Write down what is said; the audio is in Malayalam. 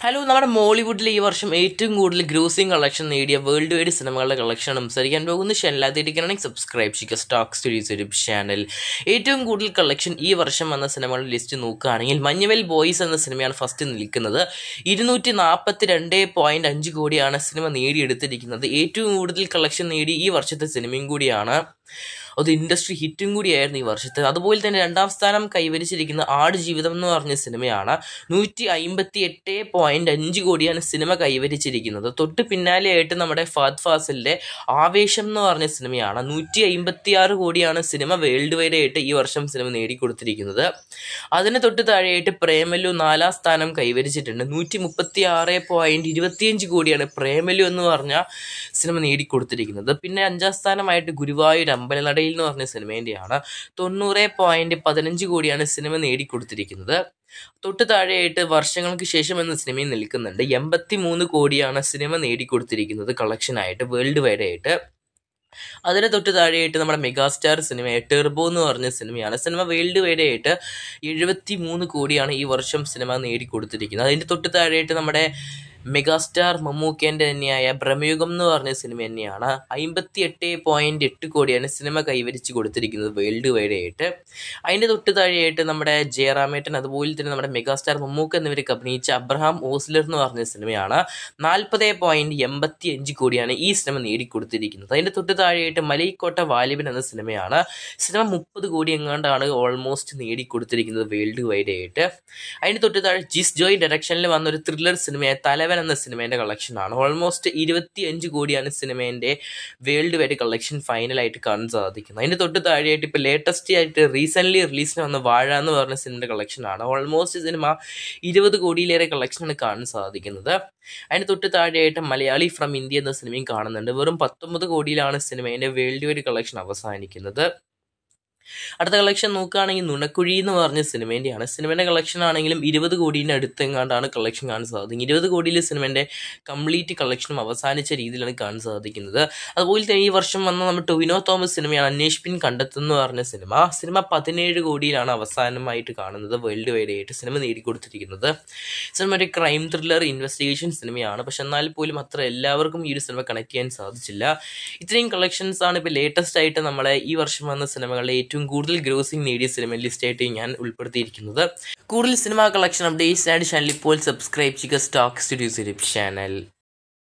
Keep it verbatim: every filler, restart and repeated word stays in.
ഹലോ, നമ്മുടെ മോളിവുഡിൽ ഈ വർഷം ഏറ്റവും കൂടുതൽ ഗ്രോസിംഗ് കളക്ഷൻ നേടിയ വേൾഡ് വൈഡ് സിനിമകളുടെ കളക്ഷൻ സംസാരിക്കാൻ പോകുന്ന ഷെല്ലാതിരിക്കണമെങ്കിൽ സബ്സ്ക്രൈബ് ചെയ്യുക സ്റ്റോക്ക് സ്റ്റുഡിയോസ് യൂട്യൂബ് ചാനൽ. ഏറ്റവും കൂടുതൽ കളക്ഷൻ ഈ വർഷം വന്ന സിനിമകളുടെ ലിസ്റ്റ് നോക്കുകയാണെങ്കിൽ മഞ്ഞുവെൽ ബോയ്സ് എന്ന സിനിമയാണ് ഫസ്റ്റ് നിൽക്കുന്നത്. ഇരുന്നൂറ്റി നാൽപ്പത്തി രണ്ട് പോയിന്റ് അഞ്ച് കോടിയാണ് സിനിമ നേടിയെടുത്തിരിക്കുന്നത്. ഏറ്റവും കൂടുതൽ കളക്ഷൻ നേടി ഈ വർഷത്തെ സിനിമയും കൂടിയാണ്. അത് ഇൻഡസ്ട്രി ഹിറ്റും കൂടിയായിരുന്നു ഈ വർഷത്തെ. അതുപോലെ തന്നെ രണ്ടാം സ്ഥാനം കൈവരിച്ചിരിക്കുന്ന ആടുജീവിതം എന്ന് പറഞ്ഞ സിനിമയാണ്. നൂറ്റി അമ്പത്തി എട്ട് പോയിന്റ് അഞ്ച് കോടിയാണ് സിനിമ കൈവരിച്ചിരിക്കുന്നത്. തൊട്ട് പിന്നാലെയായിട്ട് നമ്മുടെ ഫഹദ് ഫാസിലിന്റെ ആവേശം എന്ന് പറഞ്ഞ സിനിമയാണ്. നൂറ്റി അമ്പത്തി ആറ് കോടിയാണ് സിനിമ വേൾഡ് വൈഡ് ആയിട്ട് ഈ വർഷം സിനിമ നേടിക്കൊടുത്തിരിക്കുന്നത്. അതിന് തൊട്ട് താഴെയായിട്ട് പ്രേമലു നാലാം സ്ഥാനം കൈവരിച്ചിട്ടുണ്ട്. നൂറ്റി മുപ്പത്തി ആറ് പോയിന്റ് ഇരുപത്തിയഞ്ച് കോടിയാണ് പ്രേമലു എന്ന് പറഞ്ഞ സിനിമ നേടിക്കൊടുത്തിരിക്കുന്നത്. പിന്നെ അഞ്ചാം സ്ഥാനമായിട്ട് ഗുരുവായൂർ അമ്പലനടയിൽ എന്ന് പറഞ്ഞ സിനിമേൻ്റെയാണ്. തൊണ്ണൂറ് പോയിന്റ് പതിനഞ്ച് കോടിയാണ് സിനിമ നേടിക്കൊടുത്തിരിക്കുന്നത്. തൊട്ട് താഴെയായിട്ട് വർഷങ്ങൾക്ക് ശേഷം എന്ന സിനിമയിൽ നിൽക്കുന്നുണ്ട്. എൺപത്തി മൂന്ന് കോടിയാണ് സിനിമ നേടിക്കൊടുത്തിരിക്കുന്നത് കളക്ഷനായിട്ട് വേൾഡ് വൈഡ് ആയിട്ട്. അതിന് തൊട്ട് താഴെയായിട്ട് നമ്മുടെ മെഗാസ്റ്റാർ സിനിമ ടെർബോ എന്ന് പറഞ്ഞ സിനിമയാണ്. സിനിമ വേൾഡ് വൈഡ് ആയിട്ട് എഴുപത്തി മൂന്ന് കോടിയാണ് ഈ വർഷം സിനിമ നേടിക്കൊടുത്തിരിക്കുന്നത്. അതിൻ്റെ തൊട്ട് താഴെയായിട്ട് നമ്മുടെ മെഗാസ്റ്റാർ മമ്മൂക്കേൻ്റെ തന്നെയായ ഭ്രമയുഗം എന്ന് പറഞ്ഞ സിനിമ തന്നെയാണ്. അമ്പത്തി എട്ട് പോയിന്റ് എട്ട് കോടിയാണ് സിനിമ കൈവരിച്ച് കൊടുത്തിരിക്കുന്നത് വേൾഡ് വൈഡ് ആയിട്ട്. അതിൻ്റെ തൊട്ട് താഴെയായിട്ട് നമ്മുടെ ജയറാമേട്ടൻ അതുപോലെ തന്നെ നമ്മുടെ മെഗാസ്റ്റാർ മമ്മൂക്ക എന്നിവരൊക്കെ അഭിനയിച്ച അബ്രഹാം ഓസ്ലർ എന്ന് പറഞ്ഞ സിനിമയാണ്. നാൽപ്പത് പോയിന്റ് എൺപത്തി അഞ്ച് കോടിയാണ് ഈ സിനിമ നേടിക്കൊടുത്തിരിക്കുന്നത്. അതിൻ്റെ തൊട്ട് താഴെയായിട്ട് മലൈക്കോട്ട വാലിബൻ എന്ന സിനിമയാണ്. സിനിമ മുപ്പത് കോടി എങ്ങാണ്ടാണ് ഓൾമോസ്റ്റ് നേടിക്കൊടുത്തിരിക്കുന്നത് വേൾഡ് വൈഡ് ആയിട്ട്. അതിൻ്റെ തൊട്ട് താഴെ ജിസ് ജോയ് ഡയറക്ഷനിൽ വന്ന ഒരു ത്രില്ലർ സിനിമയായ തലവൻ എന്ന സിനിമേൻ്റെ കളക്ഷനാണ്. ഓൾമോസ്റ്റ് ഇരുപത്തി അഞ്ച് കോടിയാണ് സിനിമേൻ്റെ വേൾഡ് വൈഡ് കളക്ഷൻ ഫൈനലായിട്ട് കാണാൻ സാധിക്കുന്നത്. അതിൻ്റെ തൊട്ട് താഴെയായിട്ട് ഇപ്പോൾ ലേറ്റസ്റ്റ് ആയിട്ട് റീസെൻ്റ്ലി റിലീസിന് വന്ന വാഴ എന്ന് പറഞ്ഞ സിനിമയുടെ കളക്ഷനാണ്. ഓൾമോസ്റ്റ് സിനിമ ഇരുപത് കോടിയിലേറെ കളക്ഷനാണ് കാണാൻ സാധിക്കുന്നത്. അതിന് തൊട്ട് താഴെയായിട്ട് മലയാളി ഫ്രം ഇന്ത്യ എന്ന സിനിമയും കാണുന്നുണ്ട്. വെറും പത്തൊമ്പത് കോടിയിലാണ് സിനിമേൻ്റെ വേൾഡ് വൈഡ് കളക്ഷൻ അവസാനിക്കുന്നത്. അടുത്ത കളക്ഷൻ നോക്കുകയാണെങ്കിൽ നുണക്കുഴി എന്ന് പറഞ്ഞ സിനിമേൻ്റെയാണ്. സിനിമേൻ്റെ കളക്ഷൻ ആണെങ്കിലും ഇരുപത് കോടീൻ്റെ അടുത്തെങ്ങാണ്ടാണ് കളക്ഷൻ കാണാൻ സാധിക്കുന്നത്. ഇരുപത് കോടിയിൽ സിനിമേൻ്റെ കംപ്ലീറ്റ് കളക്ഷനും അവസാനിച്ച രീതിയിലാണ് കാണാൻ സാധിക്കുന്നത്. അതുപോലെ തന്നെ ഈ വർഷം വന്ന നമ്മുടെ ടൊവിനോ തോമസ് സിനിമയാണ് അന്വേഷിപ്പിൻ കണ്ടെത്തുന്ന പറഞ്ഞ സിനിമ. സിനിമ പതിനേഴ് കോടിയിലാണ് അവസാനമായിട്ട് കാണുന്നത് വേൾഡ് വൈഡ് ആയിട്ട് സിനിമ നേടിക്കൊടുത്തിരിക്കുന്നത്. സിനിമ ഒരു ക്രൈം ത്രില്ലർ ഇൻവെസ്റ്റിഗേഷൻ സിനിമയാണ്. പക്ഷെ എന്നാൽ പോലും അത്ര എല്ലാവർക്കും ഈ ഒരു സിനിമ കണക്ട് ചെയ്യാൻ സാധിച്ചില്ല. ഇത്രയും കളക്ഷൻസ് ആണ് ഇപ്പോൾ ലേറ്റസ്റ്റ് ആയിട്ട് നമ്മളെ ഈ വർഷം വന്ന സിനിമകളിലെ ഏറ്റവും കൂടുതൽ ഗ്രോസിംഗ് നേടിയ സിനിമ ലിസ്റ്റായിട്ട് ഞാൻ ഉൾപ്പെടുത്തിയിരിക്കുന്നത്. കൂടുതൽ cinema collection updates and channel ഇപ്പോൾ സബ്സ്ക്രൈബ് ചെയ്യുക സ്റ്റോക്ക് സ്റ്റുഡിയോസ് യൂട്യൂബ് ചാനൽ.